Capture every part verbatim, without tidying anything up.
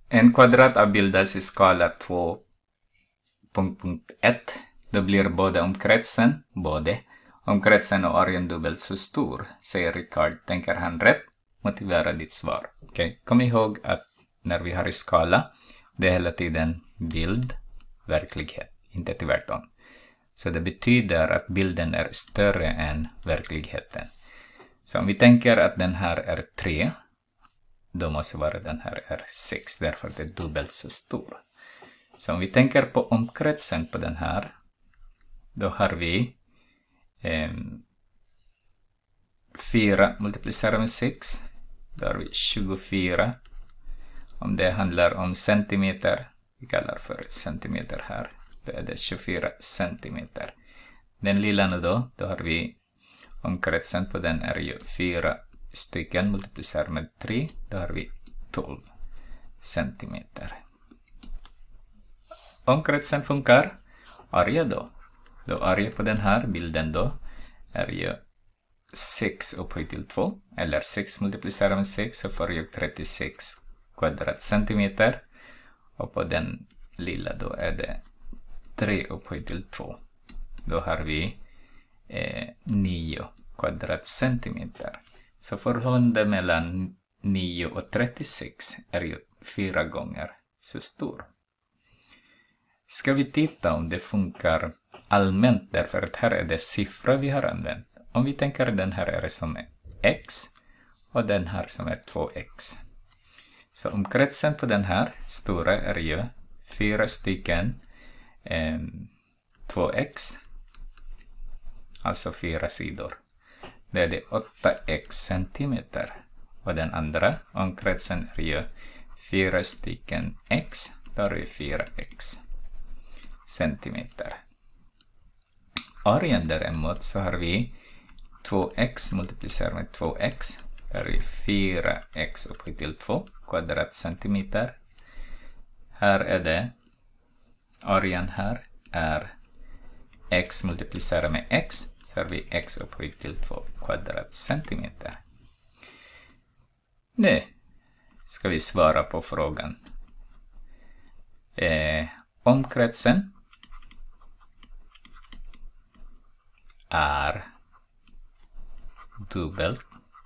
En kvadrat avbildas i skala två punkt ett. Då blir både omkretsen, både omkretsen och arean dubbelt så stor, säger Rickard. Tänker han rätt? Motivera ditt svar. Okay. Kom ihåg att när vi har i skala, det är hela tiden bild, verklighet, inte tvärtom. Så det betyder att bilden är större än verkligheten. Så om vi tänker att den här är tre, då måste vara den här är sex, därför att det är dubbelt så stor. Så om vi tänker på omkretsen på den här, då har vi eh, fyra multiplicerat med sex, då har vi tjugofyra. Om det handlar om centimeter, vi kallar för centimeter här, då är det tjugofyra centimeter. Den lilla nu då, då har vi omkretsen på den är ju fyra stycken multiplicerat med tre, då har vi tolv centimeter. Omkretsen funkar. Area då. Då area på den här bilden då är ju sex upphöjt till två. Eller sex multiplicerat med sex, så får jag trettiosex kvadratcentimeter. Och på den lilla då är det tre upphöjt till två. Då har vi eh, nio kvadratcentimeter. Så förhållandet mellan nio och trettiosex är ju fyra gånger så stor. Ska vi titta om det funkar allmänt, därför att här är det siffror vi har använt. Om vi tänker den här är som x och den här som är två x. Så omkretsen på den här stora är ju fyra stycken eh, två x. Alltså fyra sidor. Det är det åtta x centimeter. Och den andra omkretsen är ju fyra stycken x. Där är fyra x centimeter. Arean däremot så har vi två x multiplicerat med två x. Där är fyra x upphöjt till två kvadratcentimeter. Här är det, arean här är x multiplicerat med x. Så har vi x upphöjt till två kvadratcentimeter. Nu ska vi svara på frågan. Eh, omkretsen är dubbelt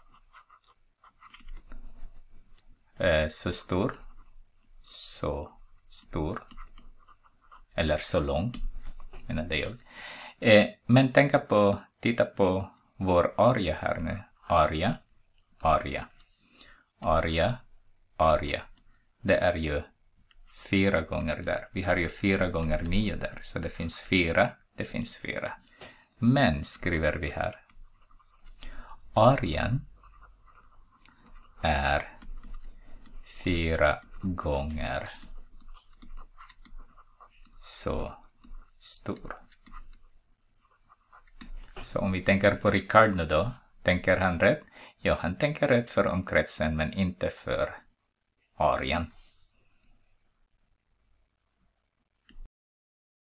eh, så stor, så stor, eller så lång, menade jag. Eh, men tänka på, titta på vår area här nu. Area, area, area, area. Det är ju fyra gånger där. Vi har ju fyra gånger nio där. Så det finns fyra, det finns fyra. Men skriver vi här. Arean är fyra gånger så stor. Så om vi tänker på Rickard nu då, tänker han rätt? Ja, han tänker rätt för omkretsen men inte för arean.